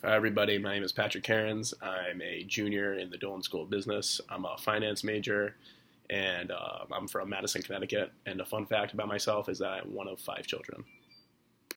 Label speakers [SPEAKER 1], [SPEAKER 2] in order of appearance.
[SPEAKER 1] Hi, everybody. My name is Patrick Cairns. I'm a junior in the Dolan School of Business. I'm a finance major, and I'm from Madison, Connecticut. And a fun fact about myself is that I'm one of five children.